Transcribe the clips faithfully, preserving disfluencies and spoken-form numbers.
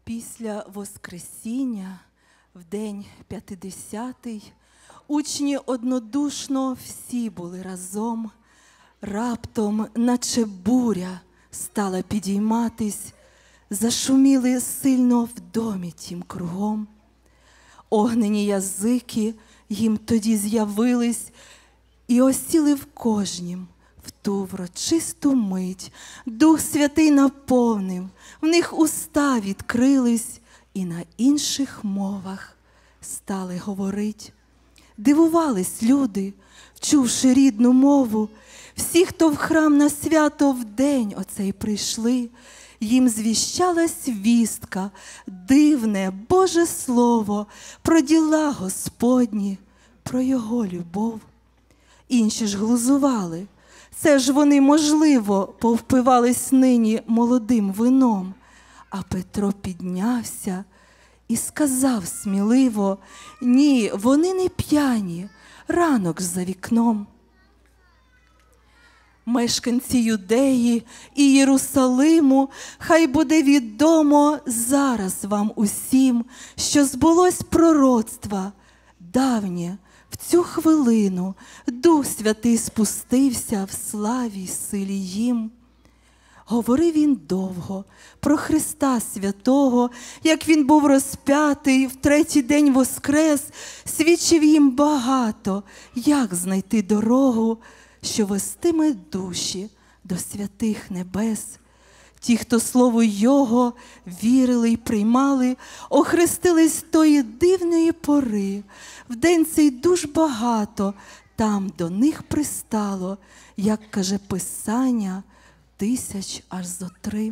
Після Воскресіння, в день п'ятидесятий, учні однодушно всі були разом. Раптом, наче буря, стала підійматись, зашуміли сильно в домі тім кругом. Огнені язики їм тоді з'явились і осіли в кожнім. В ту врочисту мить Дух Святий наповнив, в них уста відкрились, і на інших мовах стали говорить. Дивувались люди, вчувши рідну мову. Всі, хто в храм на свято в день оцей прийшли, їм звіщалась вістка, дивне Боже Слово про діла Господні, про Його любов. Інші ж глузували. Це ж вони, можливо, повпивались нині молодим вином. А Петро піднявся і сказав сміливо: ні, вони не п'яні, ранок за вікном. Мешканці Юдеї і Єрусалиму, хай буде відомо зараз вам усім, що збулось пророцтво давнє. В цю хвилину Дух Святий спустився в славі й силі їм. Говорив він довго про Христа Святого, як він був розп'ятий, в третій день воскрес, свідчив їм багато, як знайти дорогу, що вестиме душі до святих небес. Ті, хто слову Його вірили й приймали, охрестились тої дивної пори. В день цей душ багато там до них пристало, як каже Писання, тисяч аж зо три.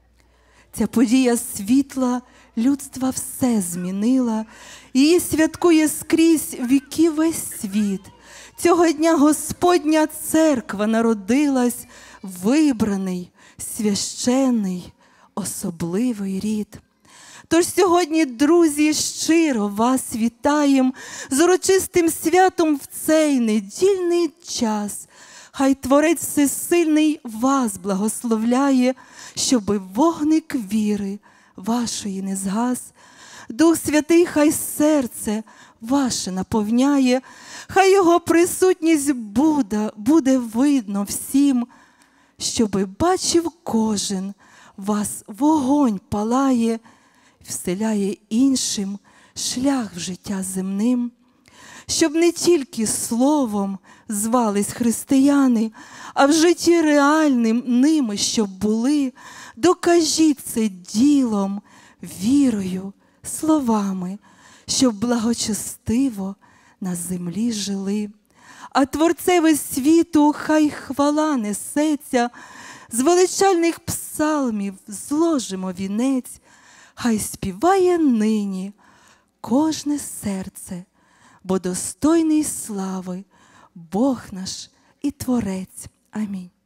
Ця подія світла людства все змінила, її святкує скрізь віки весь світ. Цього дня Господня церква народилась, вибраний, священний, особливий рід. Тож сьогодні, друзі, щиро вас вітаєм з урочистим святом в цей недільний час. Хай Творець Всесильний вас благословляє, щоби вогник віри вашої не згас. Дух Святий хай серце ваше наповняє, хай Його присутність буде, буде видно всім, щоби бачив кожен, вас вогонь палає, вселяє іншим шлях в життя земним. Щоб не тільки словом звались християни, а в житті реальним ними щоб були, докажіть це ділом, вірою, словами, щоб благочестиво на землі жили. А Творцеві світу хай хвала несеться, з величальних псалмів зложимо вінець, хай співає нині кожне серце, бо достойний слави Бог наш і Творець. Амінь.